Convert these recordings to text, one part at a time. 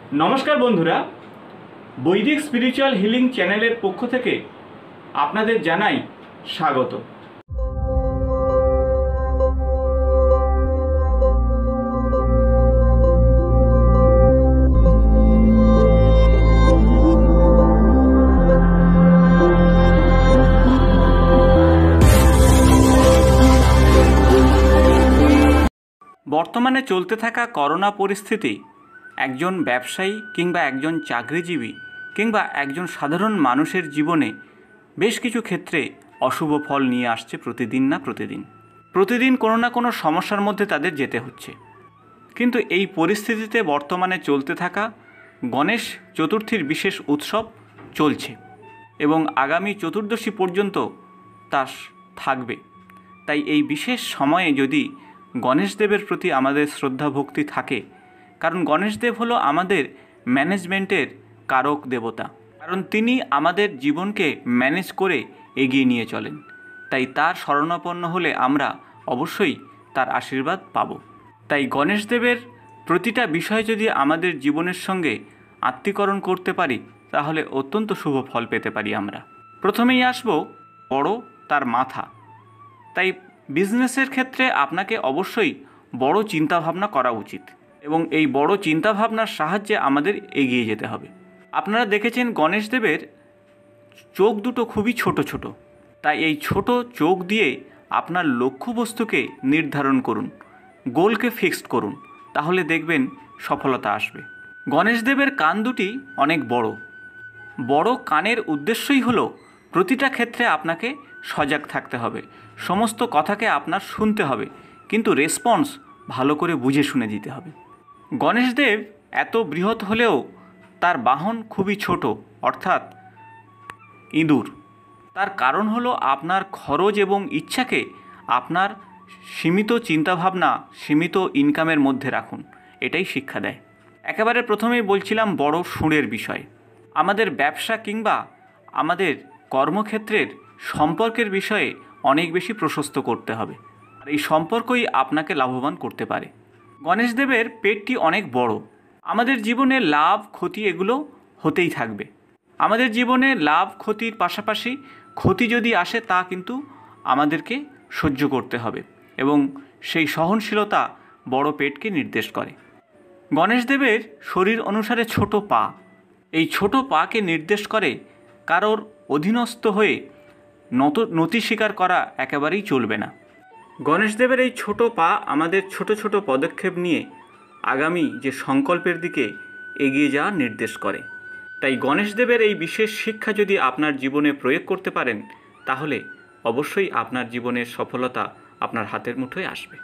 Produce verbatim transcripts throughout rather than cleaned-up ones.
নমস্কার বন্ধুরা, বৈদিক স্পিরিচুয়াল হিলিং চ্যানেলের পক্ষ থেকে আপনাদের জানাই স্বাগত। বর্তমানে চলতে থাকা করোনা পরিস্থিতি একজন ব্যবসায়ী কিংবা একজন চাকরিজীবী কিংবা একজন সাধারণ মানুষের জীবনে বেশ কিছু ক্ষেত্রে অশুভ ফল নিয়ে আসছে প্রতিদিন না প্রতিদিন প্রতিদিন কোনো না কোনো সমস্যার মধ্যে তাদের যেতে হচ্ছে। কিন্তু এই পরিস্থিতিতে বর্তমানে চলতে থাকা গণেশ চতুর্থীর বিশেষ উৎসব চলছে এবং আগামী চতুর্দশী পর্যন্ত তা থাকবে। তাই এই বিশেষ সময়ে যদি গণেশদেবের প্রতি আমাদের শ্রদ্ধা ভক্তি থাকে, কারণ গণেশদেব হলো আমাদের ম্যানেজমেন্টের কারক দেবতা, কারণ তিনি আমাদের জীবনকে ম্যানেজ করে এগিয়ে নিয়ে চলেন। তাই তার শরণাপন্ন হলে আমরা অবশ্যই তার আশীর্বাদ পাব। তাই গণেশদেবের প্রতিটা বিষয় যদি আমাদের জীবনের সঙ্গে আত্মীকরণ করতে পারি তাহলে অত্যন্ত শুভ ফল পেতে পারি আমরা। প্রথমেই আসব বড় তার মাথা। তাই বিজনেসের ক্ষেত্রে আপনাকে অবশ্যই বড় চিন্তাভাবনা করা উচিত এবং এই বড় চিন্তাভাবনার সাহায্যে আমাদের এগিয়ে যেতে হবে। আপনারা দেখেছেন গণেশদেবের চোখ দুটো খুবই ছোট ছোট। তাই এই ছোট চোখ দিয়ে আপনার লক্ষ্যবস্তুকে নির্ধারণ করুন, গোলকে ফিক্সড করুন, তাহলে দেখবেন সফলতা আসবে। গণেশদেবের কান দুটি অনেক বড়। বড় কানের উদ্দেশ্যই হলো প্রতিটা ক্ষেত্রে আপনাকে সজাগ থাকতে হবে, সমস্ত কথাকে আপনার শুনতে হবে, কিন্তু রেসপন্স ভালো করে বুঝে শুনে দিতে হবে। গণেশদেব এত বৃহৎ হলেও তার বাহন খুবই ছোট, অর্থাৎ ইঁদুর। তার কারণ হলো আপনার খরচ এবং ইচ্ছাকে আপনার সীমিত চিন্তাভাবনা, সীমিত ইনকামের মধ্যে রাখুন, এটাই শিক্ষা দেয়। একেবারে প্রথমেই বলছিলাম বড় সুরের বিষয়। আমাদের ব্যবসা কিংবা আমাদের কর্মক্ষেত্রের সম্পর্কের বিষয়ে অনেক বেশি প্রশস্ত করতে হবে, আর এই সম্পর্কই আপনাকে লাভবান করতে পারে। গণেশদেবের পেটটি অনেক বড়। আমাদের জীবনে লাভ ক্ষতি এগুলো হতেই থাকবে। আমাদের জীবনে লাভ ক্ষতির পাশাপাশি ক্ষতি যদি আসে তা কিন্তু আমাদেরকে সহ্য করতে হবে এবং সেই সহনশীলতা বড় পেটকে নির্দেশ করে। গণেশদেবের শরীর অনুসারে ছোট পা। এই ছোট পাকে নির্দেশ করে কারোর অধীনস্থ হয়ে নত নতি স্বীকার করা একেবারেই চলবে না। গণেশদেবের এই ছোট পা আমাদের ছোট ছোট পদক্ষেপ নিয়ে আগামী যে সংকল্পের দিকে এগিয়ে যাওয়ার নির্দেশ করে। তাই গণেশদেবের এই বিশেষ শিক্ষা যদি আপনার জীবনে প্রয়োগ করতে পারেন তাহলে অবশ্যই আপনার জীবনের সফলতা আপনার হাতের মুঠোয় আসবে।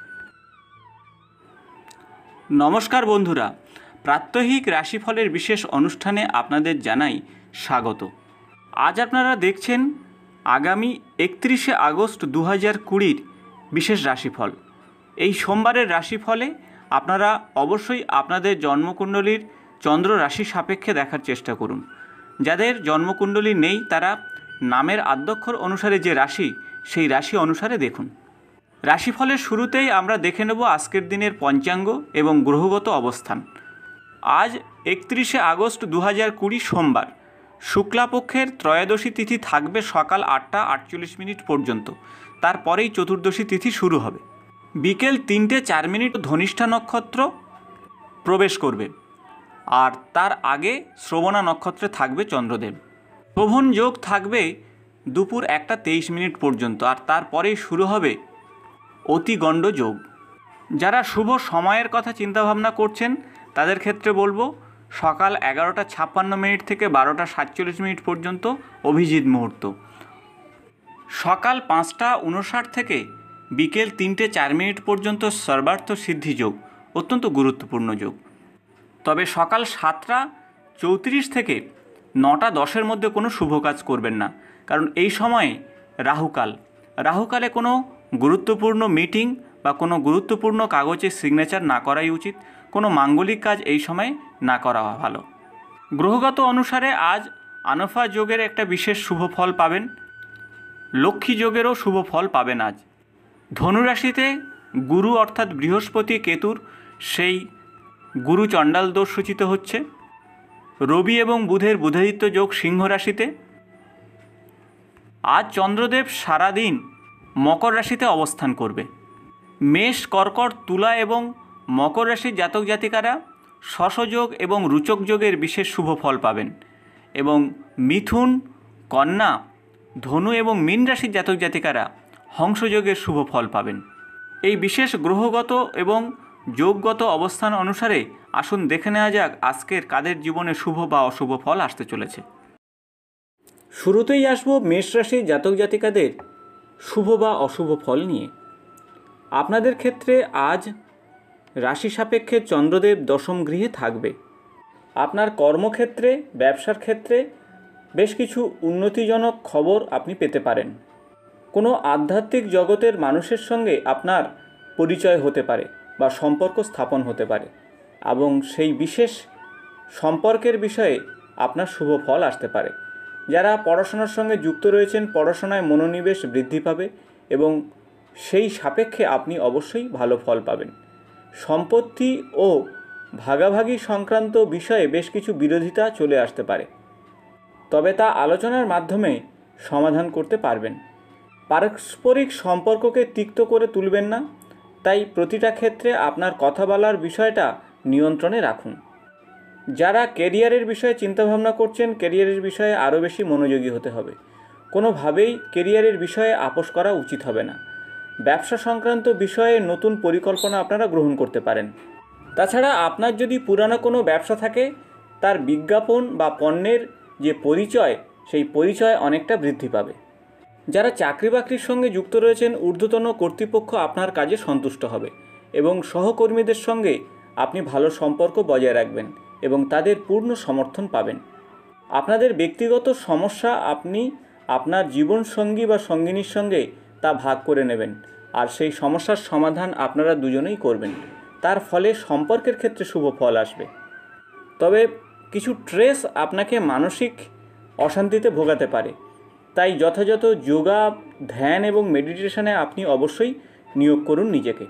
নমস্কার বন্ধুরা, প্রাত্যহিক রাশিফলের বিশেষ অনুষ্ঠানে আপনাদের জানাই স্বাগত। আজ আপনারা দেখছেন আগামী একত্রিশে আগস্ট দু হাজার কুড়ির বিশেষ রাশিফল। এই সোমবারের রাশিফলে আপনারা অবশ্যই আপনাদের জন্মকুণ্ডলীর চন্দ্র রাশি সাপেক্ষে দেখার চেষ্টা করুন। যাদের জন্মকুণ্ডলী নেই তারা নামের আদ্যক্ষর অনুসারে যে রাশি, সেই রাশি অনুসারে দেখুন। রাশিফলের শুরুতেই আমরা দেখে নেব আজকের দিনের পঞ্চাঙ্গ এবং গ্রহগত অবস্থান। আজ একত্রিশে আগস্ট দু হাজার কুড়ি সোমবার। শুক্লাপক্ষের ত্রয়োদশী তিথি থাকবে সকাল আটটা আটচল্লিশ মিনিট পর্যন্ত, তারপরেই চতুর্দশী তিথি শুরু হবে। বিকেল তিনটে চার মিনিট ধনিষ্ঠা নক্ষত্র প্রবেশ করবে, আর তার আগে শ্রবণা নক্ষত্রে থাকবে চন্দ্রদেব। শোভন যোগ থাকবে দুপুর একটা তেইশ মিনিট পর্যন্ত, আর তারপরেই শুরু হবে অতিগণ্ড যোগ। যারা শুভ সময়ের কথা চিন্তাভাবনা করছেন তাদের ক্ষেত্রে বলবো সকাল এগারোটা ছাপ্পান্ন মিনিট থেকে বারোটা সাতচল্লিশ মিনিট পর্যন্ত অভিজিৎ মুহূর্ত। সকাল পাঁচটা উনষাট থেকে বিকেল তিনটে চার মিনিট পর্যন্ত সর্বার্থ সিদ্ধি যোগ, অত্যন্ত গুরুত্বপূর্ণ যোগ। তবে সকাল সাতটা চৌত্রিশ থেকে নটা দশের মধ্যে কোনো শুভ কাজ করবেন না, কারণ এই সময়ে রাহুকাল। রাহুকালে কোনো গুরুত্বপূর্ণ মিটিং বা কোনো গুরুত্বপূর্ণ কাগজে সিগনেচার না করাই উচিত। কোনো মাঙ্গলিক কাজ এই সময় না করা ভালো। গ্রহগত অনুসারে আজ আনফা যোগের একটা বিশেষ শুভ ফল পাবেন, লক্ষ্মী যোগেরও শুভ ফল পাবেন আজ। ধনুরাশিতে গুরু অর্থাৎ বৃহস্পতি কেতুর সেই গুরু চণ্ডাল দোষ সূচিত হচ্ছে। রবি এবং বুধের বুধাদিত্য যোগ সিংহ রাশিতে। আজ চন্দ্রদেব সারাদিন মকর রাশিতে অবস্থান করবে। মেষ, কর্কট, তুলা এবং মকর রাশির জাতক জাতিকারা শশযোগ এবং রুচক যোগের বিশেষ শুভ ফল পাবেন এবং মিথুন, কন্যা, ধনু এবং মীন রাশির জাতক জাতিকারা হংসযোগের শুভ ফল পাবেন। এই বিশেষ গ্রহগত এবং যোগগত অবস্থান অনুসারে আসুন দেখে নেওয়া যাক আজকের কাদের জীবনে শুভ বা অশুভ ফল আসতে চলেছে। শুরুতেই আসবো মেষ রাশির জাতক জাতিকাদের শুভ বা অশুভ ফল নিয়ে। আপনাদের ক্ষেত্রে আজ রাশি সাপেক্ষে চন্দ্রদেব দশম গৃহে থাকবে। আপনার কর্মক্ষেত্রে, ব্যবসার ক্ষেত্রে বেশ কিছু উন্নতিজনক খবর আপনি পেতে পারেন। কোনো আধ্যাত্মিক জগতের মানুষের সঙ্গে আপনার পরিচয় হতে পারে বা সম্পর্ক স্থাপন হতে পারে এবং সেই বিশেষ সম্পর্কের বিষয়ে আপনার শুভ ফল আসতে পারে। যারা পড়াশোনার সঙ্গে যুক্ত রয়েছেন, পড়াশোনায় মনোনিবেশ বৃদ্ধি পাবে এবং সেই সাপেক্ষে আপনি অবশ্যই ভালো ফল পাবেন। সম্পত্তি ও ভাগাভাগি সংক্রান্ত বিষয়ে বেশ কিছু বিরোধিতা চলে আসতে পারে, তবে তা আলোচনার মাধ্যমে সমাধান করতে পারবেন। পারস্পরিক সম্পর্ককে তিক্ত করে তুলবেন না, তাই প্রতিটা ক্ষেত্রে আপনার কথা বলার বিষয়টা নিয়ন্ত্রণে রাখুন। যারা কেরিয়ারের বিষয়ে চিন্তাভাবনা করছেন, কেরিয়ারের বিষয়ে আরও বেশি মনোযোগী হতে হবে। কোনোভাবেই কেরিয়ারের বিষয়ে আপোস করা উচিত হবে না। ব্যবসা সংক্রান্ত বিষয়ে নতুন পরিকল্পনা আপনারা গ্রহণ করতে পারেন। তাছাড়া আপনার যদি পুরানো কোনো ব্যবসা থাকে, তার বিজ্ঞাপন বা পণ্যের যে পরিচয়, সেই পরিচয় অনেকটা বৃদ্ধি পাবে। যারা চাকরি বাকরির সঙ্গে যুক্ত রয়েছেন, ঊর্ধ্বতন কর্তৃপক্ষ আপনার কাজে সন্তুষ্ট হবে এবং সহকর্মীদের সঙ্গে আপনি ভালো সম্পর্ক বজায় রাখবেন এবং তাদের পূর্ণ সমর্থন পাবেন। আপনাদের ব্যক্তিগত সমস্যা আপনি আপনার জীবনসঙ্গী বা সঙ্গিনীর সঙ্গে তা ভাগ করে নেবেন আর সেই সমস্যার সমাধান আপনারা দুজনেই করবেন। তার ফলে সম্পর্কের ক্ষেত্রে শুভ ফল আসবে। তবে কিছু ট্রেস আপনাকে মানসিক অশান্তিতে ভোগাতে পারে, তাই যথাযথ যোগা, ধ্যান এবং মেডিটেশনে আপনি অবশ্যই নিয়োগ করুন নিজেকে।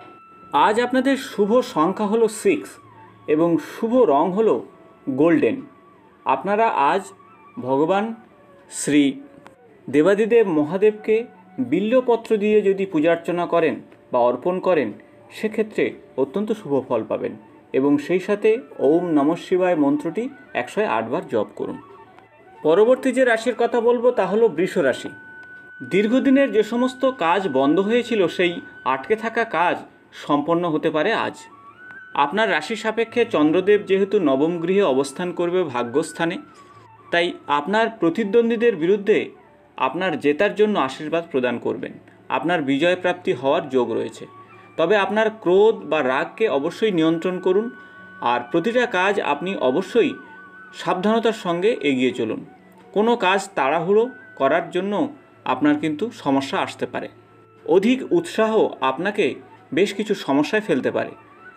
আজ আপনাদের শুভ সংখ্যা হলো সিক্স এবং শুভ রং হলো গোল্ডেন। আপনারা আজ ভগবান শ্রী দেবাদিদেব মহাদেবকে বিল্লপত্র দিয়ে যদি পূজার্চনা করেন বা অর্পণ করেন, সেক্ষেত্রে অত্যন্ত শুভ ফল পাবেন এবং সেই সাথে ওম নমঃ শিবায় মন্ত্রটি একশো আটবার জপ করুন। পরবর্তী যে রাশির কথা বলবো তা হলো বৃষ রাশি। দীর্ঘদিনের যে সমস্ত কাজ বন্ধ হয়েছিল, সেই আটকে থাকা কাজ সম্পন্ন হতে পারে আজ। আপনার রাশি সাপেক্ষে চন্দ্রদেব যেহেতু নবম গৃহে অবস্থান করবে ভাগ্যস্থানে, তাই আপনার প্রতিদ্বন্দ্বীদের বিরুদ্ধে আপনার জেতার জন্য আশীর্বাদ প্রদান করবেন। আপনার বিজয় প্রাপ্তি হওয়ার যোগ রয়েছে। তবে আপনার ক্রোধ বা রাগকে অবশ্যই নিয়ন্ত্রণ করুন আর প্রতিটা কাজ আপনি অবশ্যই সাবধানতার সঙ্গে এগিয়ে চলুন। কোনো কাজ তাড়াহুড়ো করার জন্য আপনার কিন্তু সমস্যা আসতে পারে। অধিক উৎসাহ আপনাকে বেশ কিছু সমস্যায় ফেলতে পারে।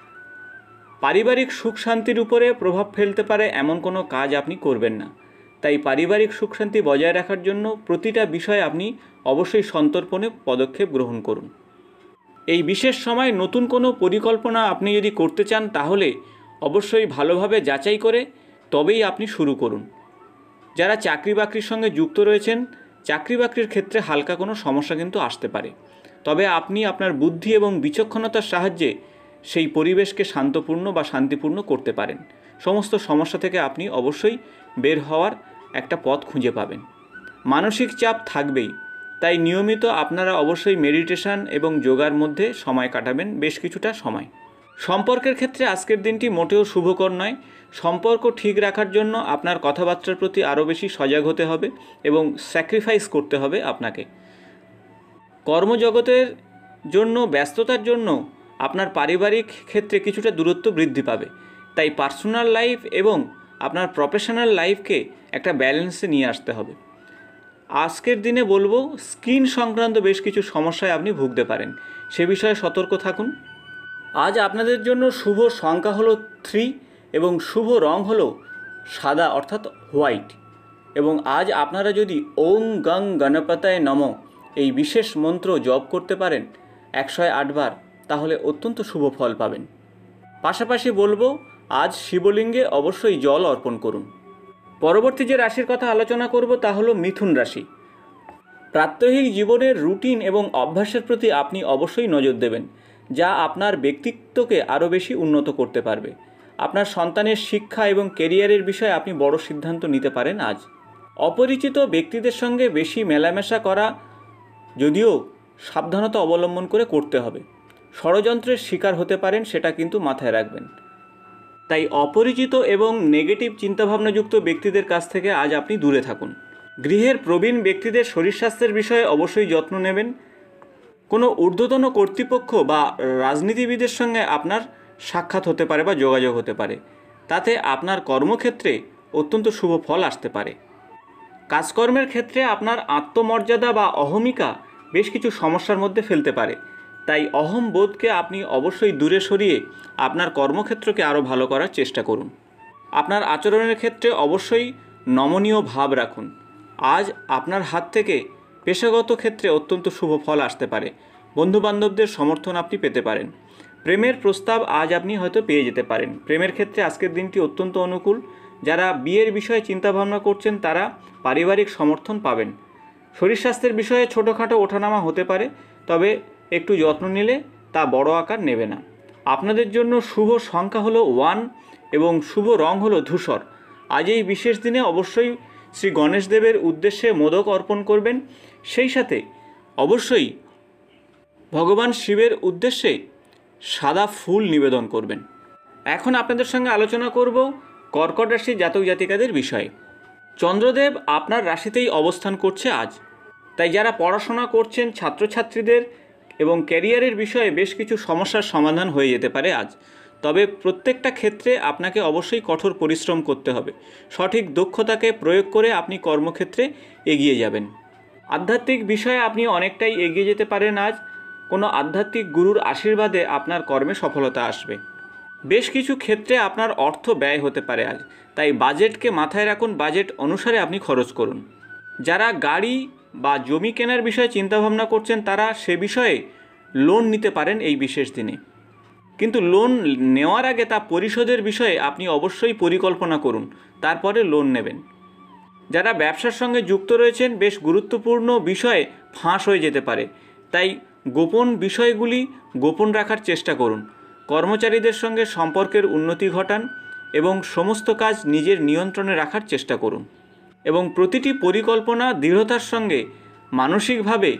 পারিবারিক সুখ শান্তির উপরে প্রভাব ফেলতে পারে এমন কোনো কাজ আপনি করবেন না। তাই পারিবারিক সুখ শান্তি বজায় রাখার জন্য প্রতিটা বিষয়ে আপনি অবশ্যই সন্তর্পণে পদক্ষেপ গ্রহণ করুন। এই বিশেষ সময় নতুন কোনো পরিকল্পনা আপনি যদি করতে চান, তাহলে অবশ্যই ভালোভাবে যাচাই করে তবেই আপনি শুরু করুন। যারা চাকরি বাকরির সঙ্গে যুক্ত রয়েছেন, চাকরি বাকরির ক্ষেত্রে হালকা কোনো সমস্যা কিন্তু আসতে পারে, তবে আপনি আপনার বুদ্ধি এবং বিচক্ষণতার সাহায্যে সেই পরিবেশকে শান্তপূর্ণ বা শান্তিপূর্ণ করতে পারেন। সমস্ত সমস্যা থেকে আপনি অবশ্যই বের হওয়ার একটা পথ খুঁজে পাবেন। মানসিক চাপ থাকবেই, তাই নিয়মিত আপনারা অবশ্যই মেডিটেশন এবং যোগার মধ্যে সময় কাটাবেন বেশ কিছুটা সময়। সম্পর্কের ক্ষেত্রে আজকের দিনটি মোটেও শুভকর নয়। সম্পর্ক ঠিক রাখার জন্য আপনার কথাবার্তার প্রতি আরও বেশি সজাগ হতে হবে এবং স্যাক্রিফাইস করতে হবে আপনাকে। কর্মজগতের জন্য, ব্যস্ততার জন্য আপনার পারিবারিক ক্ষেত্রে কিছুটা দূরত্ব বৃদ্ধি পাবে, তাই পার্সোনাল লাইফ এবং আপনার প্রফেশনাল লাইফকে একটা ব্যালেন্সে নিয়ে আসতে হবে। আজকের দিনে বলবো স্কিন সংক্রান্ত বেশ কিছু সমস্যায় আপনি ভুগতে পারেন, সে বিষয়ে সতর্ক থাকুন। আজ আপনাদের জন্য শুভ সংখ্যা হলো থ্রি এবং শুভ রং হলো সাদা অর্থাৎ হোয়াইট। এবং আজ আপনারা যদি ওং গং গণপতায় নমঃ এই বিশেষ মন্ত্র জপ করতে পারেন একশো আটবার, তাহলে অত্যন্ত শুভ ফল পাবেন। পাশাপাশি বলবো আজ শিবলিঙ্গে অবশ্যই জল অর্পণ করুন। পরবর্তী যে রাশির কথা আলোচনা করব তা হলো মিথুন রাশি। প্রাত্যহিক জীবনের রুটিন এবং অভ্যাসের প্রতি আপনি অবশ্যই নজর দেবেন, যা আপনার ব্যক্তিত্বকে আরও বেশি উন্নত করতে পারবে। আপনার সন্তানের শিক্ষা এবং কেরিয়ারের বিষয়ে আপনি বড় সিদ্ধান্ত নিতে পারেন আজ। অপরিচিত ব্যক্তিদের সঙ্গে বেশি মেলামেশা করা যদিও সাবধানতা অবলম্বন করে করতে হবে। ষড়যন্ত্রের শিকার হতে পারেন, সেটা কিন্তু মাথায় রাখবেন। তাই অপরিচিত এবং নেগেটিভ চিন্তাভাবনাযুক্ত ব্যক্তিদের কাছ থেকে আজ আপনি দূরে থাকুন। গৃহের প্রবীণ ব্যক্তিদের শরীর স্বাস্থ্যের বিষয়ে অবশ্যই যত্ন নেবেন। কোনো ঊর্ধ্বতন কর্তৃপক্ষ বা রাজনীতিবিদের সঙ্গে আপনার সাক্ষাৎ হতে পারে বা যোগাযোগ হতে পারে, তাতে আপনার কর্মক্ষেত্রে অত্যন্ত শুভ ফল আসতে পারে। কাজকর্মের ক্ষেত্রে আপনার আত্মমর্যাদা বা অহমিকা বেশ কিছু সমস্যার মধ্যে ফেলতে পারে, তাই অহম বোধকে আপনি অবশ্যই দূরে সরিয়ে আপনার কর্মক্ষেত্রকে আরও ভালো করার চেষ্টা করুন। আপনার আচরণের ক্ষেত্রে অবশ্যই নমনীয় ভাব রাখুন। আজ আপনার হাত থেকে পেশাগত ক্ষেত্রে অত্যন্ত শুভ ফল আসতে পারে। বন্ধুবান্ধবদের সমর্থন আপনি পেতে পারেন। প্রেমের প্রস্তাব আজ আপনি হয়তো পেয়ে যেতে পারেন। প্রেমের ক্ষেত্রে আজকের দিনটি অত্যন্ত অনুকূল। যারা বিয়ের বিষয়ে চিন্তাভাবনা করছেন তারা পারিবারিক সমর্থন পাবেন। শরীর স্বাস্থ্যের বিষয়ে ছোটোখাটো ওঠানামা হতে পারে, তবে একটু যত্ন নিলে তা বড় আকার নেবে না। আপনাদের জন্য শুভ সংখ্যা হলো ওয়ান এবং শুভ রং হলো ধূসর। আজ এই বিশেষ দিনে অবশ্যই শ্রী গণেশ দেবের উদ্দেশ্যে মোদক অর্পণ করবেন। সেই সাথে অবশ্যই ভগবান শিবের উদ্দেশ্যে সাদা ফুল নিবেদন করবেন। এখন আপনাদের সঙ্গে আলোচনা করব কর্কট রাশির জাতক জাতিকাদের বিষয়ে। চন্দ্রদেব আপনার রাশিতেই অবস্থান করছে আজ, তাই যারা পড়াশোনা করছেন ছাত্রছাত্রীদের এবং ক্যারিয়ারের বিষয়ে বেশ কিছু সমস্যার সমাধান হয়ে যেতে পারে আজ। তবে প্রত্যেকটা ক্ষেত্রে আপনাকে অবশ্যই কঠোর পরিশ্রম করতে হবে। সঠিক দক্ষতাকে প্রয়োগ করে আপনি কর্মক্ষেত্রে এগিয়ে যাবেন। আধ্যাত্মিক বিষয়ে আপনি অনেকটাই এগিয়ে যেতে পারেন আজ। কোনো আধ্যাত্মিক গুরুর আশীর্বাদে আপনার কর্মে সফলতা আসবে। বেশ কিছু ক্ষেত্রে আপনার অর্থ ব্যয় হতে পারে আজ, তাই বাজেটকে মাথায় রাখুন। বাজেট অনুসারে আপনি খরচ করুন। যারা গাড়ি বা জমি কেনার বিষয়ে চিন্তাভাবনা করছেন তারা সে বিষয়ে লোন নিতে পারেন এই বিশেষ দিনে, কিন্তু লোন নেওয়ার আগে তা পরিশোধের বিষয়ে আপনি অবশ্যই পরিকল্পনা করুন, তারপরে লোন নেবেন। যারা ব্যবসার সঙ্গে যুক্ত রয়েছেন বেশ গুরুত্বপূর্ণ বিষয়ে ফাঁস হয়ে যেতে পারে, তাই গোপন বিষয়গুলি গোপন রাখার চেষ্টা করুন। কর্মচারীদের সঙ্গে সম্পর্কের উন্নতি ঘটান এবং সমস্ত কাজ নিজের নিয়ন্ত্রণে রাখার চেষ্টা করুন এবং প্রতিটি পরিকল্পনা দৃঢ়তার সঙ্গে মানসিকভাবে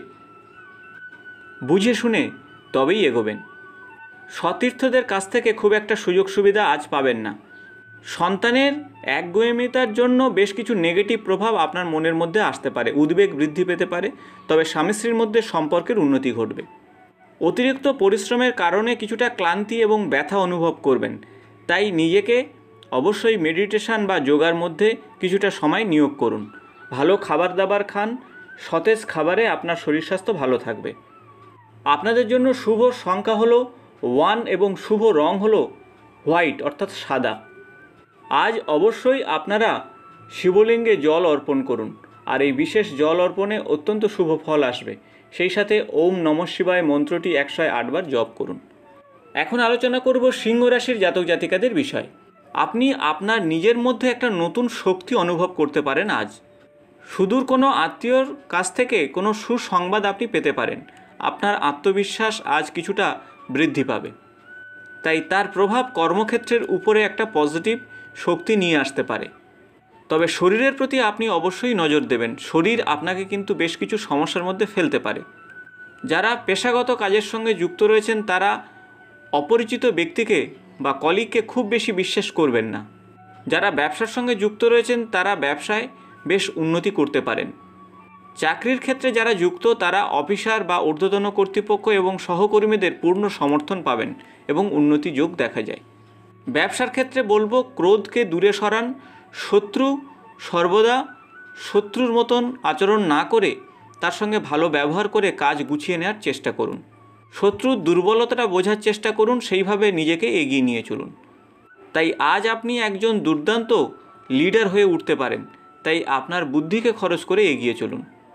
বুঝে শুনে তবেই এগোবেন। সতীর্থদের কাছ থেকে খুব একটা সুযোগ সুবিধা আজ পাবেন না। সন্তানের একগুঁয়েমিতার জন্য বেশ কিছু নেগেটিভ প্রভাব আপনার মনের মধ্যে আসতে পারে, উদ্বেগ বৃদ্ধি পেতে পারে, তবে স্বামী স্ত্রীর মধ্যে সম্পর্কের উন্নতি ঘটবে। অতিরিক্ত পরিশ্রমের কারণে কিছুটা ক্লান্তি এবং ব্যথা অনুভব করবেন, তাই নিজেকে অবশ্যই মেডিটেশন বা যোগার মধ্যে কিছুটা সময় নিয়োগ করুন। ভালো খাবার দাবার খান, সতেজ খাবারে আপনার শরীর স্বাস্থ্য ভালো থাকবে। আপনাদের জন্য শুভ সংখ্যা হলো ওয়ান এবং শুভ রং হলো হোয়াইট অর্থাৎ সাদা। আজ অবশ্যই আপনারা শিবলিঙ্গে জল অর্পণ করুন, আর এই বিশেষ জল অর্পণে অত্যন্ত শুভ ফল আসবে। সেই সাথে ওম নমঃ শিবায় মন্ত্রটি একশো আটবার জপ করুন। এখন আলোচনা করব সিংহ রাশির জাতক জাতিকাদের বিষয়। আপনি আপনার নিজের মধ্যে একটা নতুন শক্তি অনুভব করতে পারেন আজ। সুদূর কোনো আত্মীয়র কাছ থেকে কোনো সুসংবাদ আপনি পেতে পারেন। আপনার আত্মবিশ্বাস আজ কিছুটা বৃদ্ধি পাবে, তাই তার প্রভাব কর্মক্ষেত্রের উপরে একটা পজিটিভ শক্তি নিয়ে আসতে পারে। তবে শরীরের প্রতি আপনি অবশ্যই নজর দেবেন। শরীর আপনাকে কিন্তু বেশ কিছু সমস্যার মধ্যে ফেলতে পারে। যারা পেশাগত কাজের সঙ্গে যুক্ত রয়েছেন তারা অপরিচিত ব্যক্তিকে বা কলিগকে খুব বেশি বিশ্বাস করবেন না। যারা ব্যবসার সঙ্গে যুক্ত রয়েছেন তারা ব্যবসায় বেশ উন্নতি করতে পারেন। চাকরির ক্ষেত্রে যারা যুক্ত তারা অফিসার বা ঊর্ধ্বতন কর্তৃপক্ষ এবং সহকর্মীদের পূর্ণ সমর্থন পাবেন এবং উন্নতি যোগ দেখা যায়। ব্যবসার ক্ষেত্রে বলবো ক্রোধকে দূরে সরান। শত্রু সর্বদা শত্রুর মতন আচরণ না করে তার সঙ্গে ভালো ব্যবহার করে কাজ গুছিয়ে নেওয়ার চেষ্টা করুন। শত্রুর দুর্বলতাটা বোঝার চেষ্টা করুন, সেইভাবে নিজেকে এগিয়ে নিয়ে চলুন। তাই আজ আপনি একজন দুর্দান্ত লিডার হয়ে উঠতে পারেন, তাই আপনার বুদ্ধিকে খরচ করে এগিয়ে চলুন।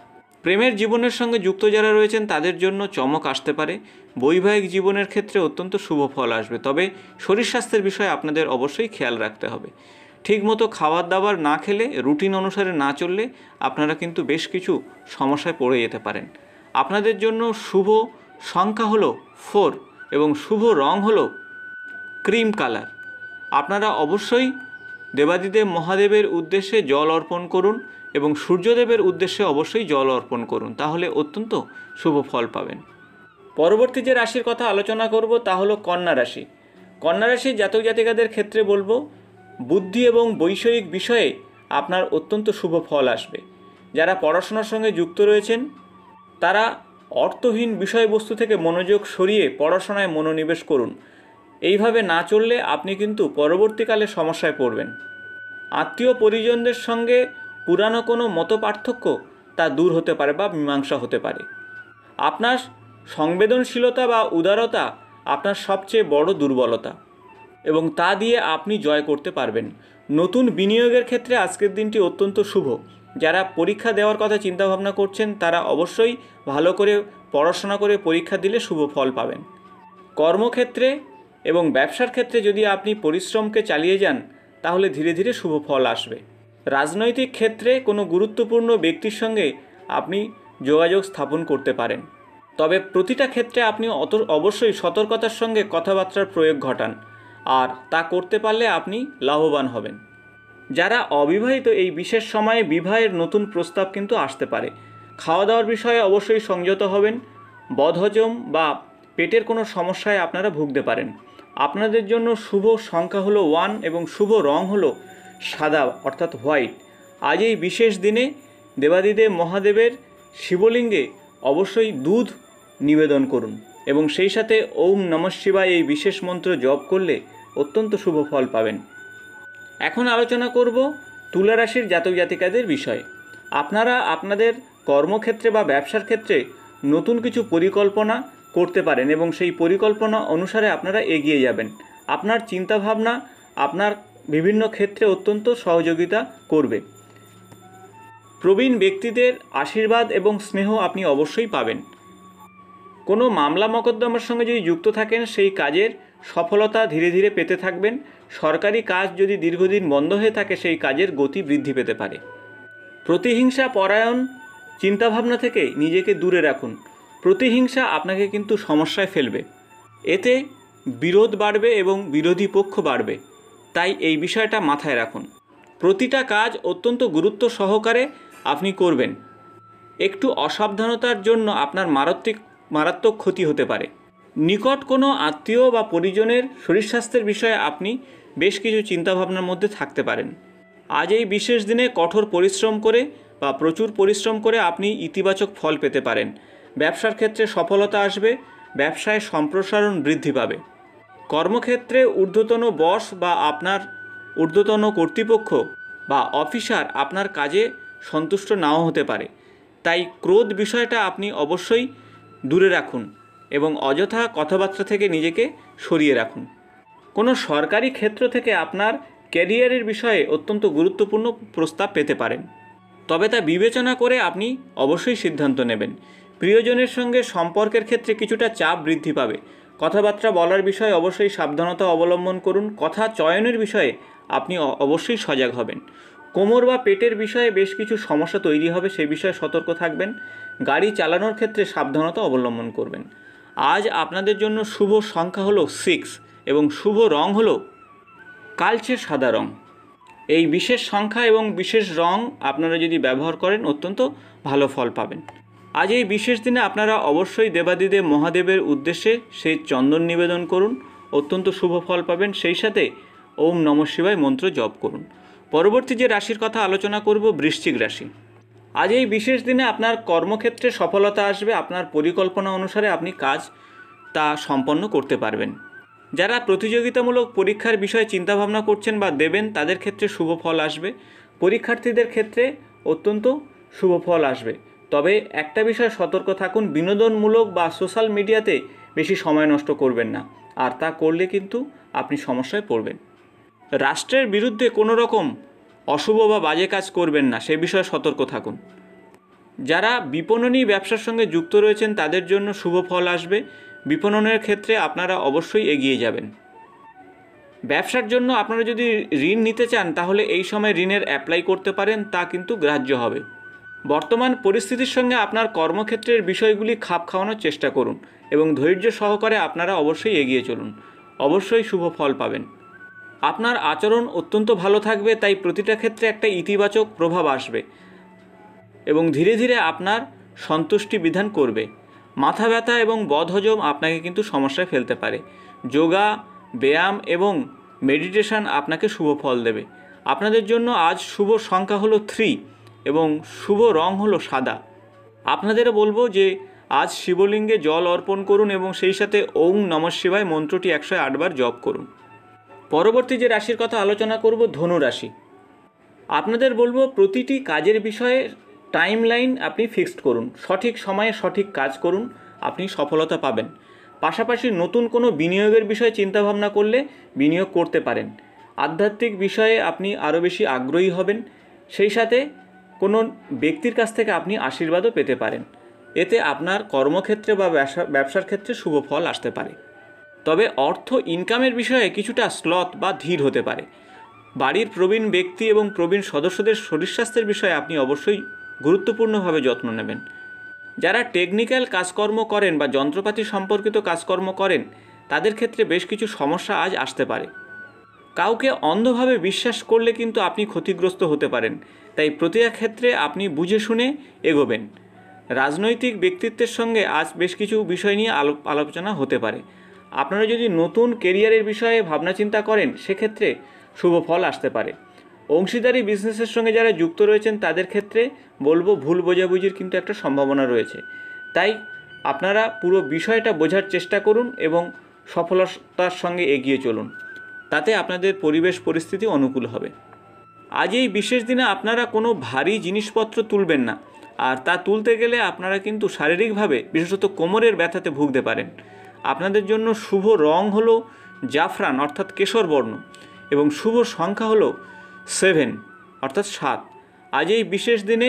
প্রেমের জীবনের সঙ্গে যুক্ত যারা রয়েছেন তাদের জন্য চমক আসতে পারে। বৈবাহিক জীবনের ক্ষেত্রে অত্যন্ত শুভ ফল আসবে, তবে শরীর স্বাস্থ্যের বিষয়ে আপনাদের অবশ্যই খেয়াল রাখতে হবে। ঠিকমতো খাবার দাবার না খেলে, রুটিন অনুসারে না চললে আপনারা কিন্তু বেশ কিছু সমস্যায় পড়ে যেতে পারেন। আপনাদের জন্য শুভ সংখ্যা হলো ফোর এবং শুভ রং হলো ক্রিম কালার। আপনারা অবশ্যই দেবাদিদেব মহাদেবের উদ্দেশ্যে জল অর্পণ করুন এবং সূর্যদেবের উদ্দেশ্যে অবশ্যই জল অর্পণ করুন, তাহলে অত্যন্ত শুভ ফল পাবেন। পরবর্তী যে রাশির কথা আলোচনা করব তা হলো কন্যা রাশি। কন্যা রাশির জাতক জাতিকাদের ক্ষেত্রে বলবো, বুদ্ধি এবং বৈষয়িক বিষয়ে আপনার অত্যন্ত শুভ ফল আসবে। যারা পড়াশোনার সঙ্গে যুক্ত রয়েছেন তারা অর্থহীন বিষয়বস্তু থেকে মনোযোগ সরিয়ে পড়াশোনায় মনোনিবেশ করুন। এইভাবে না চললে আপনি কিন্তু পরবর্তীকালে সমস্যায় পড়বেন। আত্মীয় পরিজনদের সঙ্গে পুরানো কোনো মতপার্থক্য তা দূর হতে পারে বা মীমাংসা হতে পারে। আপনার সংবেদনশীলতা বা উদারতা আপনার সবচেয়ে বড় দুর্বলতা এবং তা দিয়ে আপনি জয় করতে পারবেন। নতুন বিনিয়োগের ক্ষেত্রে আজকের দিনটি অত্যন্ত শুভ। যারা পরীক্ষা দেওয়ার কথা চিন্তাভাবনা করছেন তারা অবশ্যই ভালো করে পড়াশোনা করে পরীক্ষা দিলে শুভ ফল পাবেন। কর্মক্ষেত্রে এবং ব্যবসার ক্ষেত্রে যদি আপনি পরিশ্রমকে চালিয়ে যান তাহলে ধীরে ধীরে শুভ ফল আসবে। রাজনৈতিক ক্ষেত্রে কোনো গুরুত্বপূর্ণ ব্যক্তির সঙ্গে আপনি যোগাযোগ স্থাপন করতে পারেন, তবে প্রতিটা ক্ষেত্রে আপনি অত অবশ্যই সতর্কতার সঙ্গে কথাবার্তার প্রয়োগ ঘটান, আর তা করতে পারলে আপনি লাভবান হবেন। যারা অবিবাহিত এই বিশেষ সময়ে বিবাহের নতুন প্রস্তাব কিন্তু আসতে পারে। খাওয়া দাওয়ার বিষয়ে অবশ্যই সংযত হবেন। বদহজম বা পেটের কোনো সমস্যায় আপনারা ভুগতে পারেন। আপনাদের জন্য শুভ সংখ্যা হলো ওয়ান এবং শুভ রং হলো সাদা অর্থাৎ হোয়াইট। আজ এই বিশেষ দিনে দেবাদিদেব মহাদেবের শিবলিঙ্গে অবশ্যই দুধ নিবেদন করুন এবং সেই সাথে ওম নমঃ শিবায় এই বিশেষ মন্ত্র জপ করলে অত্যন্ত শুভ ফল পাবেন। এখন আলোচনা করব তুলা রাশির জাতক জাতিকাদের বিষয়ে। আপনারা আপনাদের কর্মক্ষেত্রে বা ব্যবসার ক্ষেত্রে নতুন কিছু পরিকল্পনা করতে পারেন এবং সেই পরিকল্পনা অনুসারে আপনারা এগিয়ে যাবেন। আপনার চিন্তাভাবনা আপনার বিভিন্ন ক্ষেত্রে অত্যন্ত সহযোগিতা করবে। প্রবীণ ব্যক্তিদের আশীর্বাদ এবং স্নেহ আপনি অবশ্যই পাবেন। কোনো মামলা মকদ্দমার সঙ্গে যদি যুক্ত থাকেন সেই কাজের সফলতা ধীরে ধীরে পেতে থাকবেন। সরকারি কাজ যদি দীর্ঘদিন বন্ধ হয়ে থাকে সেই কাজের গতি বৃদ্ধি পেতে পারে। প্রতিহিংসা পরায়ণ চিন্তাভাবনা থেকে নিজেকে দূরে রাখুন। প্রতিহিংসা আপনাকে কিন্তু সমস্যায় ফেলবে, এতে বিরোধ বাড়বে এবং বিরোধী পক্ষ বাড়বে, তাই এই বিষয়টা মাথায় রাখুন। প্রতিটা কাজ অত্যন্ত গুরুত্ব সহকারে আপনি করবেন। একটু অসাবধানতার জন্য আপনার মারাত্মক মারাত্মক ক্ষতি হতে পারে। নিকট কোনো আত্মীয় বা পরিজনের শরীর স্বাস্থ্যের বিষয়ে আপনি বেশ কিছু চিন্তাভাবনার মধ্যে থাকতে পারেন। আজ এই বিশেষ দিনে কঠোর পরিশ্রম করে বা প্রচুর পরিশ্রম করে আপনি ইতিবাচক ফল পেতে পারেন। ব্যবসার ক্ষেত্রে সফলতা আসবে, ব্যবসায় সম্প্রসারণ বৃদ্ধি পাবে। কর্মক্ষেত্রে ঊর্ধ্বতন বস বা আপনার ঊর্ধ্বতন কর্তৃপক্ষ বা অফিসার আপনার কাজে সন্তুষ্ট নাও হতে পারে, তাই ক্রোধ বিষয়টা আপনি অবশ্যই দূরে রাখুন এবং অযথা কথাবার্তা থেকে নিজেকে সরিয়ে রাখুন। কোনো সরকারি ক্ষেত্র থেকে আপনার ক্যারিয়ারের বিষয়ে অত্যন্ত গুরুত্বপূর্ণ প্রস্তাব পেতে পারেন, তবে তা বিবেচনা করে আপনি অবশ্যই সিদ্ধান্ত নেবেন। প্রিয়জনের সঙ্গে সম্পর্কের ক্ষেত্রে কিছুটা চাপ বৃদ্ধি পাবে। কথাবার্তা বলার বিষয়ে অবশ্যই সাবধানতা অবলম্বন করুন। কথা চয়নের বিষয়ে আপনি অবশ্যই সজাগ হবেন। কোমর বা পেটের বিষয়ে বেশ কিছু সমস্যা তৈরি হবে, সে বিষয়ে সতর্ক থাকবেন। গাড়ি চালানোর ক্ষেত্রে সাবধানতা অবলম্বন করবেন। আজ আপনাদের জন্য শুভ সংখ্যা হলো সিক্স এবং শুভ রং হলো কালচে সাদা রং। এই বিশেষ সংখ্যা এবং বিশেষ রং আপনারা যদি ব্যবহার করেন অত্যন্ত ভালো ফল পাবেন। আজ এই বিশেষ দিনে আপনারা অবশ্যই দেবাদিদেব মহাদেবের উদ্দেশ্যে সেই চন্দন নিবেদন করুন, অত্যন্ত শুভ ফল পাবেন। সেই সাথে ওম নমঃ শিবায় মন্ত্র জপ করুন। পরবর্তী যে রাশির কথা আলোচনা করব বৃশ্চিক রাশি। আজ এই বিশেষ দিনে আপনার কর্মক্ষেত্রে সফলতা আসবে। আপনার পরিকল্পনা অনুসারে আপনি কাজ তা সম্পন্ন করতে পারবেন। যারা প্রতিযোগিতামূলক পরীক্ষার বিষয়ে চিন্তাভাবনা করছেন বা দেবেন তাদের ক্ষেত্রে শুভ ফল আসবে। পরীক্ষার্থীদের ক্ষেত্রে অত্যন্ত শুভ ফল আসবে, তবে একটা বিষয় সতর্ক থাকুন, বিনোদনমূলক বা সোশ্যাল মিডিয়াতে বেশি সময় নষ্ট করবেন না, আর তা করলে কিন্তু আপনি সমস্যায় পড়বেন। রাষ্ট্রের বিরুদ্ধে কোনো রকম অশুভ বা বাজে কাজ করবেন না, সে বিষয়ে সতর্ক থাকুন। যারা বিপণনী ব্যবসার সঙ্গে যুক্ত রয়েছেন তাদের জন্য শুভ ফল আসবে। বিপণনের ক্ষেত্রে আপনারা অবশ্যই এগিয়ে যাবেন। ব্যবসার জন্য আপনারা যদি ঋণ নিতে চান তাহলে এই সময় ঋণের অ্যাপ্লাই করতে পারেন, তা কিন্তু গ্রাহ্য হবে। বর্তমান পরিস্থিতির সঙ্গে আপনার কর্মক্ষেত্রের বিষয়গুলি খাপ খাওয়ানোর চেষ্টা করুন এবং ধৈর্য সহকারে আপনারা অবশ্যই এগিয়ে চলুন, অবশ্যই শুভ ফল পাবেন। আপনার আচরণ অত্যন্ত ভালো থাকবে, তাই প্রতিটা ক্ষেত্রে একটা ইতিবাচক প্রভাব আসবে এবং ধীরে ধীরে আপনার সন্তুষ্টি বিধান করবে। মাথা ব্যথা এবং বদহজম আপনাকে কিন্তু সমস্যায় ফেলতে পারে। যোগা, ব্যায়াম এবং মেডিটেশন আপনাকে শুভ ফল দেবে। আপনাদের জন্য আজ শুভ সংখ্যা হলো থ্রি এবং শুভ রং হলো সাদা। আপনাদেরও বলবো যে আজ শিবলিঙ্গে জল অর্পণ করুন এবং সেই সাথে ওং নমঃ শিবায় মন্ত্রটি একশো আটবার জপ করুন। পরবর্তী যে রাশির কথা আলোচনা করব, ধনু রাশি। আপনাদের বলবো প্রতিটি কাজের বিষয়ে টাইম লাইন আপনি ফিক্সড করুন, সঠিক সময়ে সঠিক কাজ করুন, আপনি সফলতা পাবেন। পাশাপাশি নতুন কোনো বিনিয়োগের বিষয়ে চিন্তাভাবনা করলে বিনিয়োগ করতে পারেন। আধ্যাত্মিক বিষয়ে আপনি আরও বেশি আগ্রহী হবেন, সেই সাথে কোনো ব্যক্তির কাছ থেকে আপনি আশীর্বাদও পেতে পারেন। এতে আপনার কর্মক্ষেত্রে বা ব্যবসা ব্যবসার ক্ষেত্রে শুভ ফল আসতে পারে। তবে অর্থ ইনকামের বিষয়ে কিছুটা স্লথ বা ধীর হতে পারে। বাড়ির প্রবীণ ব্যক্তি এবং প্রবীণ সদস্যদের শরীর স্বাস্থ্যের বিষয়ে আপনি অবশ্যই গুরুত্বপূর্ণভাবে যত্ন নেবেন। যারা টেকনিক্যাল কাজকর্ম করেন বা যন্ত্রপাতি সম্পর্কিত কাজকর্ম করেন তাদের ক্ষেত্রে বেশ কিছু সমস্যা আজ আসতে পারে। কাউকে অন্ধভাবে বিশ্বাস করলে কিন্তু আপনি ক্ষতিগ্রস্ত হতে পারেন, তাই প্রতিটা ক্ষেত্রে আপনি বুঝে শুনে এগোবেন। রাজনৈতিক ব্যক্তিত্বের সঙ্গে আজ বেশ কিছু বিষয় নিয়ে আলো আলোচনা হতে পারে। আপনারা যদি নতুন কেরিয়ারের বিষয়ে ভাবনা চিন্তা করেন সেক্ষেত্রে শুভ ফল আসতে পারে। অংশীদারি বিজনেসের সঙ্গে যারা যুক্ত রয়েছেন তাদের ক্ষেত্রে বলবো ভুল বোঝাবুঝির কিন্তু একটা সম্ভাবনা রয়েছে, তাই আপনারা পুরো বিষয়টা বোঝার চেষ্টা করুন এবং সফলতার সঙ্গে এগিয়ে চলুন, তাতে আপনাদের পরিবেশ পরিস্থিতি অনুকূল হবে। আজ এই বিশেষ দিনে আপনারা কোনো ভারী জিনিসপত্র তুলবেন না, আর তা তুলতে গেলে আপনারা কিন্তু শারীরিকভাবে বিশেষত কোমরের ব্যথাতে ভুগতে পারেন। আপনাদের জন্য শুভ রং হলো জাফরান অর্থাৎ কেশর বর্ণ এবং শুভ সংখ্যা হলো সেভেন অর্থাৎ সাত। আজ এই বিশেষ দিনে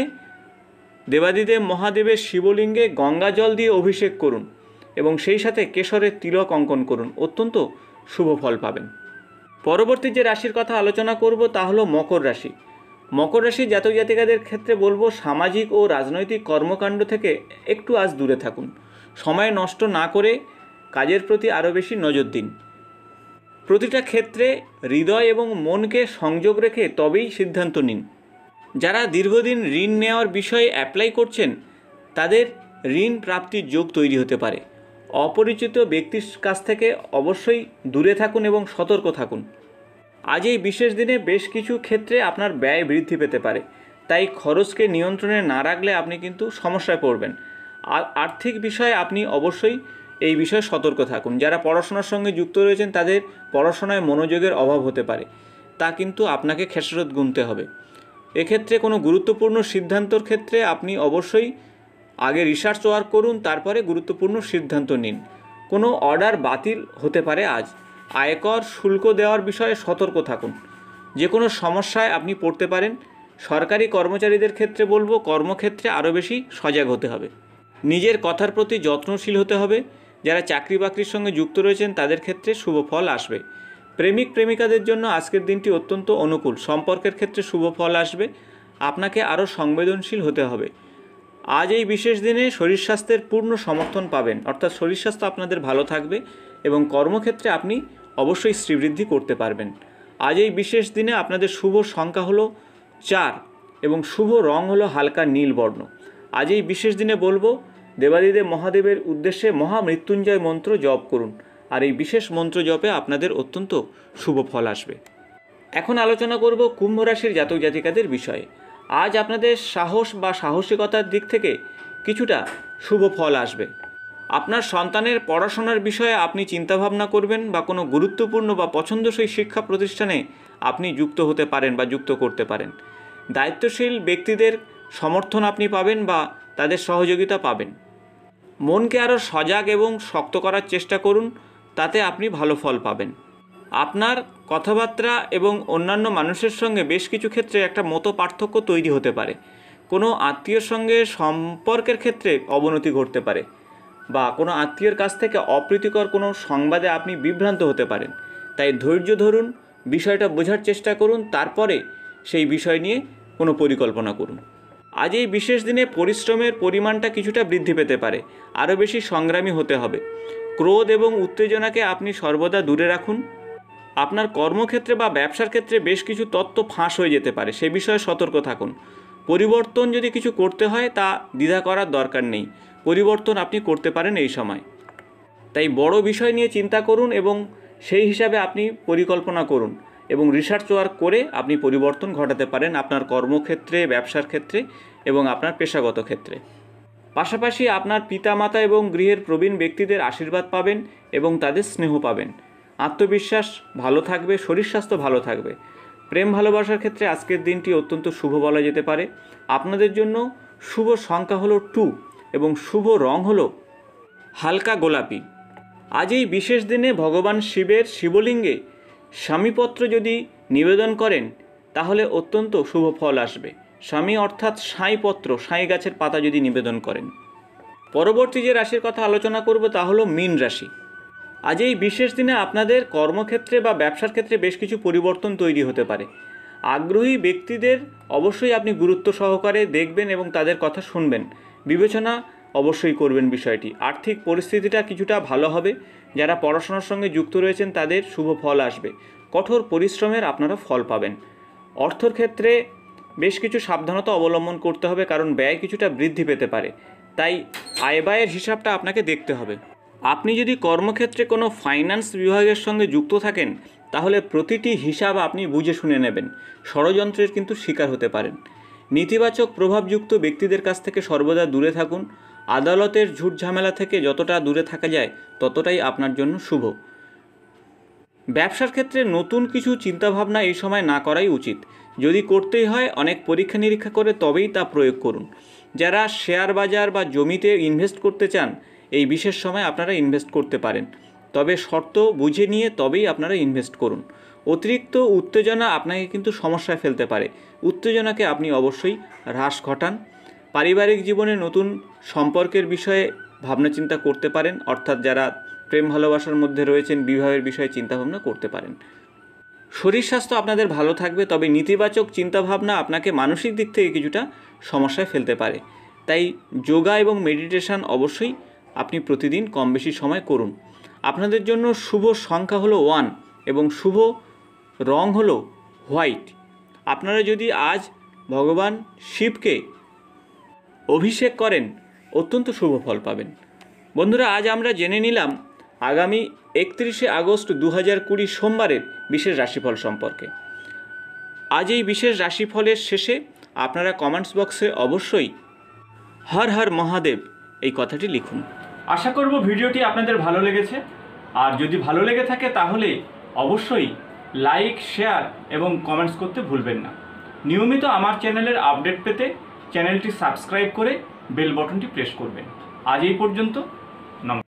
দেবাদিদেব মহাদেবের শিবলিঙ্গে গঙ্গা জল দিয়ে অভিষেক করুন এবং সেই সাথে কেশরের তিলক অঙ্কন করুন, অত্যন্ত শুভ ফল পাবেন। পরবর্তী যে রাশির কথা আলোচনা করব তা হলো মকর রাশি। মকর রাশির জাতক জাতিকাদের ক্ষেত্রে বলবো সামাজিক ও রাজনৈতিক কর্মকাণ্ড থেকে একটু আজ দূরে থাকুন। সময় নষ্ট না করে কাজের প্রতি আরও বেশি নজর দিন। প্রতিটা ক্ষেত্রে হৃদয় এবং মনকে সংযোগ রেখে তবেই সিদ্ধান্ত নিন। যারা দীর্ঘদিন ঋণ নেওয়ার বিষয়ে অ্যাপ্লাই করছেন তাদের ঋণ প্রাপ্তির যোগ তৈরি হতে পারে। অপরিচিত ব্যক্তির কাছ থেকে অবশ্যই দূরে থাকুন এবং সতর্ক থাকুন। আজ এই বিশেষ দিনে বেশ কিছু ক্ষেত্রে আপনার ব্যয় বৃদ্ধি পেতে পারে, তাই খরচকে নিয়ন্ত্রণে না রাখলে আপনি কিন্তু সমস্যায় পড়বেন। আর আর্থিক বিষয়ে আপনি অবশ্যই এই বিষয়ে সতর্ক থাকুন। যারা পড়াশোনার সঙ্গে যুক্ত রয়েছেন তাদের পড়াশোনায় মনোযোগের অভাব হতে পারে, তা কিন্তু আপনাকে খেসারত গুনতে হবে। এক্ষেত্রে কোনো গুরুত্বপূর্ণ সিদ্ধান্তর ক্ষেত্রে আপনি অবশ্যই আগে রিসার্চ ওয়ার্ক করুন, তারপরে গুরুত্বপূর্ণ সিদ্ধান্ত নিন। কোনো অর্ডার বাতিল হতে পারে আজ। আয়কর শুল্ক দেওয়ার বিষয়ে সতর্ক থাকুন, যে কোনো সমস্যায় আপনি পড়তে পারেন। সরকারি কর্মচারীদের ক্ষেত্রে বলবো কর্মক্ষেত্রে আরও বেশি সজাগ হতে হবে, নিজের কথার প্রতি যত্নশীল হতে হবে। যারা চাকরি বাকরির সঙ্গে যুক্ত রয়েছেন তাদের ক্ষেত্রে শুভ ফল আসবে। প্রেমিক প্রেমিকাদের জন্য আজকের দিনটি অত্যন্ত অনুকূল। সম্পর্কের ক্ষেত্রে শুভ ফল আসবে। আপনাকে আরও সংবেদনশীল হতে হবে। আজ এই বিশেষ দিনে শরীর স্বাস্থ্যের পূর্ণ সমর্থন পাবেন, অর্থাৎ শরীর স্বাস্থ্য আপনাদের ভালো থাকবে এবং কর্মক্ষেত্রে আপনি অবশ্যই শ্রীবৃদ্ধি করতে পারবেন। আজ এই বিশেষ দিনে আপনাদের শুভ সংখ্যা হলো চার এবং শুভ রং হলো হালকা নীল বর্ণ। আজ এই বিশেষ দিনে বলবো দেবাদিদেব মহাদেবের উদ্দেশ্যে মহামৃত্যুঞ্জয় মন্ত্র জপ করুন, আর এই বিশেষ মন্ত্র জপে আপনাদের অত্যন্ত শুভ ফল আসবে। এখন আলোচনা করব কুম্ভ রাশির জাতক জাতিকাদের বিষয়ে। আজ আপনাদের সাহস বা সাহসিকতার দিক থেকে কিছুটা শুভ ফল আসবে। আপনার সন্তানের পড়াশোনার বিষয়ে আপনি চিন্তাভাবনা করবেন বা কোনো গুরুত্বপূর্ণ বা পছন্দসই শিক্ষা প্রতিষ্ঠানে আপনি যুক্ত হতে পারেন বা যুক্ত করতে পারেন। দায়িত্বশীল ব্যক্তিদের সমর্থন আপনি পাবেন বা তাদের সহযোগিতা পাবেন। মনকে আরও সজাগ এবং শক্ত করার চেষ্টা করুন, তাতে আপনি ভালো ফল পাবেন। আপনার কথাবার্তা এবং অন্যান্য মানুষের সঙ্গে বেশ কিছু ক্ষেত্রে একটা মত পার্থক্য তৈরি হতে পারে। কোনো আত্মীয়র সঙ্গে সম্পর্কের ক্ষেত্রে অবনতি ঘটতে পারে, বা কোনো আত্মীয়র কাছ থেকে অপ্রীতিকর কোনো সংবাদে আপনি বিভ্রান্ত হতে পারেন। তাই ধৈর্য ধরুন, বিষয়টা বোঝার চেষ্টা করুন, তারপরে সেই বিষয় নিয়ে কোনো পরিকল্পনা করুন। আজ এই বিশেষ দিনে পরিশ্রমের পরিমাণটা কিছুটা বৃদ্ধি পেতে পারে, আরও বেশি সংগ্রামী হতে হবে। ক্রোধ এবং উত্তেজনাকে আপনি সর্বদা দূরে রাখুন। আপনার কর্মক্ষেত্রে বা ব্যবসার ক্ষেত্রে বেশ কিছু তথ্য ফাঁস হয়ে যেতে পারে, সে বিষয়ে সতর্ক থাকুন। পরিবর্তন যদি কিছু করতে হয় তা দ্বিধা করার দরকার নেই, পরিবর্তন আপনি করতে পারেন এই সময়। তাই বড় বিষয় নিয়ে চিন্তা করুন এবং সেই হিসাবে আপনি পরিকল্পনা করুন এবং রিসার্চ ওয়ার্ক করে আপনি পরিবর্তন ঘটাতে পারেন আপনার কর্মক্ষেত্রে, ব্যবসার ক্ষেত্রে এবং আপনার পেশাগত ক্ষেত্রে। পাশাপাশি আপনার পিতামাতা এবং গৃহের প্রবীণ ব্যক্তিদের আশীর্বাদ পাবেন এবং তাদের স্নেহ পাবেন। আত্মবিশ্বাস ভালো থাকবে, শরীর স্বাস্থ্য ভালো থাকবে। প্রেম ভালোবাসার ক্ষেত্রে আজকের দিনটি অত্যন্ত শুভ বলা যেতে পারে। আপনাদের জন্য শুভ সংখ্যা হলো টু এবং শুভ রং হলো হালকা গোলাপি। আজ এই বিশেষ দিনে ভগবান শিবের শিবলিঙ্গে স্বামীপত্র যদি নিবেদন করেন তাহলে অত্যন্ত শুভ ফল আসবে। স্বামী অর্থাৎ সাঁইপত্র, সাঁই গাছের পাতা যদি নিবেদন করেন। পরবর্তী যে রাশির কথা আলোচনা করব তা হলো মীন রাশি। আজ এই বিশেষ দিনে আপনাদের কর্মক্ষেত্রে বা ব্যবসার ক্ষেত্রে বেশ কিছু পরিবর্তন তৈরি হতে পারে। আগ্রহী ব্যক্তিদের অবশ্যই আপনি গুরুত্ব সহকারে দেখবেন এবং তাদের কথা শুনবেন, বিবেচনা অবশ্যই করবেন বিষয়টি। আর্থিক পরিস্থিতিটা কিছুটা ভালো হবে। যারা পড়াশোনার সঙ্গে যুক্ত রয়েছেন তাদের শুভ ফল আসবে। কঠোর পরিশ্রমের আপনারা ফল পাবেন। অর্থর ক্ষেত্রে বেশ কিছু সাবধানতা অবলম্বন করতে হবে, কারণ ব্যয় কিছুটা বৃদ্ধি পেতে পারে। তাই আয় ব্যয়ের হিসাবটা আপনাকে দেখতে হবে। আপনি যদি কর্মক্ষেত্রে কোনো ফাইন্যান্স বিভাগের সঙ্গে যুক্ত থাকেন তাহলে প্রতিটি হিসাব আপনি বুঝে শুনে নেবেন, ষড়যন্ত্রের কিন্তু শিকার হতে পারেন। নেতিবাচক প্রভাবযুক্ত ব্যক্তিদের কাছ থেকে সর্বদা দূরে থাকুন। আদালতের ঝুট ঝামেলা থেকে যতটা দূরে থাকা যায় ততটাই আপনার জন্য শুভ। ব্যবসার ক্ষেত্রে নতুন কিছু চিন্তাভাবনা এই সময় না করাই উচিত। যদি করতেই হয় অনেক পরীক্ষা নিরীক্ষা করে তবেই তা প্রয়োগ করুন। যারা শেয়ার বাজার বা জমিতে ইনভেস্ট করতে চান এই বিশেষ সময় আপনারা ইনভেস্ট করতে পারেন, তবে শর্ত বুঝে নিয়ে তবেই আপনারা ইনভেস্ট করুন। অতিরিক্ত উত্তেজনা আপনাকে কিন্তু সমস্যায় ফেলতে পারে, উত্তেজনাকে আপনি অবশ্যই হ্রাস ঘটান। পারিবারিক জীবনে নতুন সম্পর্কের বিষয়ে ভাবনা চিন্তা করতে পারেন, অর্থাৎ যারা প্রেম ভালোবাসার মধ্যে রয়েছেন বিবাহের বিষয়ে চিন্তাভাবনা করতে পারেন। শরীর স্বাস্থ্য আপনাদের ভালো থাকবে, তবে নেতিবাচক চিন্তাভাবনা আপনাকে মানসিক দিক থেকে কিছুটা সমস্যায় ফেলতে পারে। তাই যোগা এবং মেডিটেশন অবশ্যই আপনি প্রতিদিন কম বেশি সময় করুন। আপনাদের জন্য শুভ সংখ্যা হলো ওয়ান এবং শুভ রং হলো হোয়াইট। আপনারা যদি আজ ভগবান শিবকে অভিষেক করেন অত্যন্ত শুভ ফল পাবেন। বন্ধুরা, আজ আমরা জেনে নিলাম আগামী একত্রিশে আগস্ট দু হাজার কুড়ি সোমবারের বিশেষ রাশিফল সম্পর্কে। আজ এই বিশেষ রাশিফলের শেষে আপনারা কমেন্টস বক্সে অবশ্যই হর হর মহাদেব এই কথাটি লিখুন। আশা করব ভিডিওটি আপনাদের ভালো লেগেছে, আর যদি ভালো লেগে থাকে তাহলে অবশ্যই লাইক, শেয়ার এবং কমেন্টস করতে ভুলবেন না। নিয়মিত আমার চ্যানেলের আপডেট পেতে চ্যানেলটি সাবস্ক্রাইব করে বেল বাটনটি প্রেস করবেন। আজ এই পর্যন্ত।